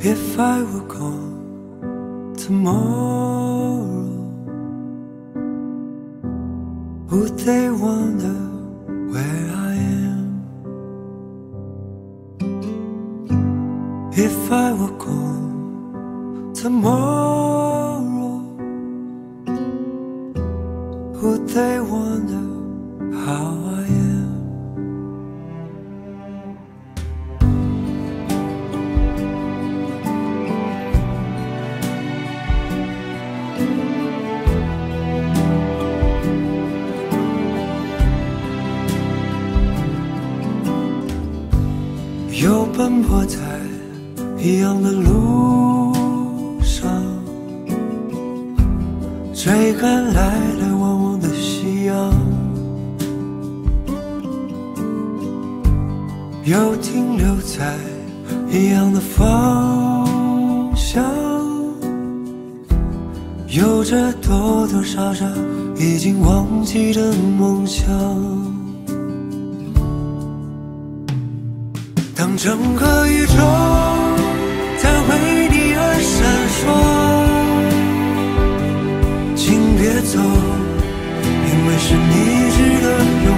If I were gone tomorrow, would they wonder where I am? If I were gone tomorrow, would they wonder how I am? 又奔波在一样的路上，追赶来来往往的夕阳，又停留在一样的方向，有着多多少少已经忘记的梦想。当整个宇宙在为你而闪烁，请别走，因为是你值得拥